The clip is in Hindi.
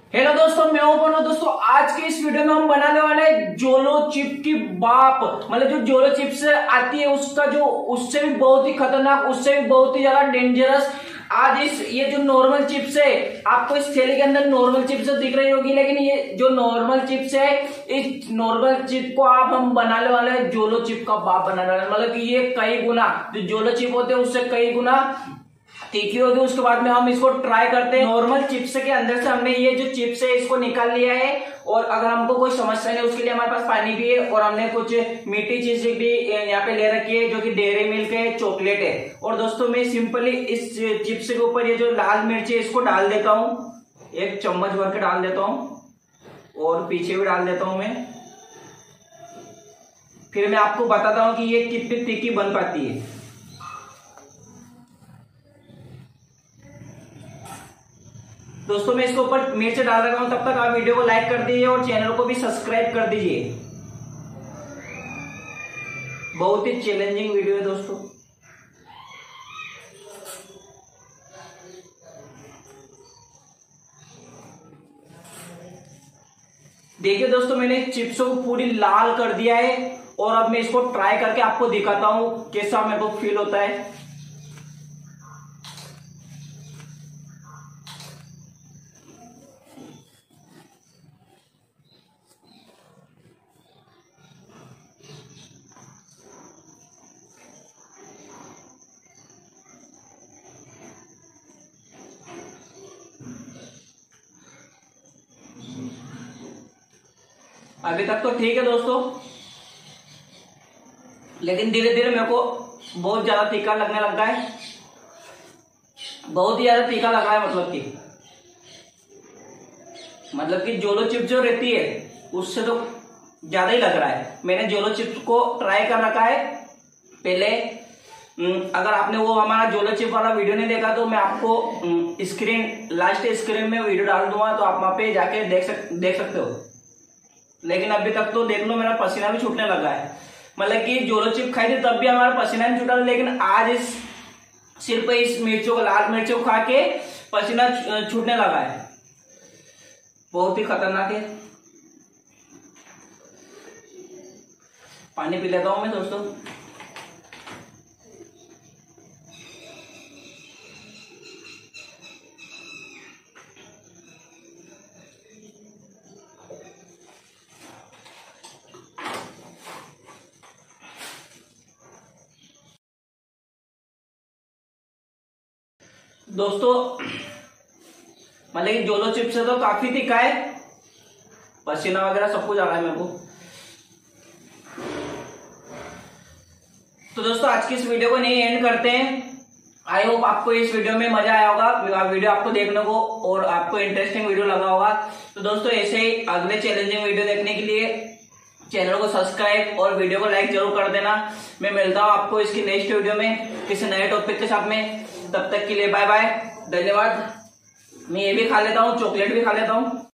हेलो दोस्तों, मैं हूं पनो। दोस्तों आज के इस वीडियो में हम बनाने वाले हैं जोलो चिप की बाप। मतलब जो जोलो चिप से आती है उसका जो उससे भी बहुत ही खतरनाक, उससे भी बहुत ही ज्यादा डेंजरस। आज ये जो नॉर्मल चिप्स है, आपको इस थैली के अंदर नॉर्मल चिप्स दिख रही होगी, लेकिन ये जो नॉर्मल चिप्स है, इस नॉर्मल चिप को आप हम बनाने वाले हैं जोलो चिप का बाप बनाने वाले। मतलब कि ये कई गुना जो जोलो चिप होते हैं उससे कई गुना तीखी होगी। उसके बाद में हम इसको ट्राई करते हैं। नॉर्मल चिप्स के अंदर से हमने ये जो चिप्स है इसको निकाल लिया है, और अगर हमको कोई समस्या नहीं उसके लिए हमारे पास पानी भी है, और हमने कुछ मीठी चीज भी यहाँ पे ले रखी है जो कि डेयरी मिल्क है, चॉकलेट है। और दोस्तों मैं सिंपली इस चिप्स के ऊपर ये जो लाल मिर्च है इसको डाल देता हूँ, एक चम्मच भर के डाल देता हूँ, और पीछे भी डाल देता हूँ मैं। फिर मैं आपको बताता हूँ कि ये कितनी तीखी बन पाती है। दोस्तों मैं इसके ऊपर मिर्च डाल रखा हूं, तब तक आप वीडियो को लाइक कर दीजिए और चैनल को भी सब्सक्राइब कर दीजिए। बहुत ही चैलेंजिंग वीडियो है दोस्तों। देखिए दोस्तों, मैंने चिप्स को पूरी लाल कर दिया है, और अब मैं इसको ट्राई करके आपको दिखाता हूं कैसा मेरे को फील होता है। अभी तक तो ठीक है दोस्तों, लेकिन धीरे धीरे मेरे को बहुत ज्यादा तीखा लगने लग गया है। बहुत ही ज्यादा तीखा लग रहा है। मतलब कि जोलो चिप्स जो रहती है उससे तो ज्यादा ही लग रहा है। मैंने जोलो चिप्स को ट्राई कर रखा है पहले। अगर आपने वो हमारा जोलो चिप वाला वीडियो नहीं देखा तो मैं आपको लास्ट स्क्रीन में वीडियो डाल दूंगा, तो आप वहां पे जाके देख सकते हो। लेकिन अभी तक तो देख लो, मेरा पसीना भी छूटने लगा है। मतलब कि जोलो चिप खाई थी तब भी हमारा पसीना नहीं छूटा, लेकिन आज सिर्फ इस मिर्चों को, लाल मिर्चों को खा के पसीना छूटने लगा है। बहुत ही खतरनाक है। पानी पी लेता हूं मैं दोस्तों। दोस्तों मतलब कि जोलो चिप्स से तो काफी तीखा है, पसीना वगैरह सब कुछ आ रहा है मेरे को। तो दोस्तों आज की इस वीडियो को नहीं एंड करते हैं। आई होप आपको इस वीडियो में मजा आया होगा, वीडियो आपको देखने को, और आपको इंटरेस्टिंग वीडियो लगा होगा। तो दोस्तों ऐसे ही अगले चैलेंजिंग वीडियो देखने के लिए चैनल को सब्सक्राइब और वीडियो को लाइक जरूर कर देना। मैं मिलता हूं आपको इसकी नेक्स्ट वीडियो में किसी नए टॉपिक के साथ में। तब तक के लिए बाय बाय, धन्यवाद। मैं ये भी खा लेता हूँ, चॉकलेट भी खा लेता हूँ।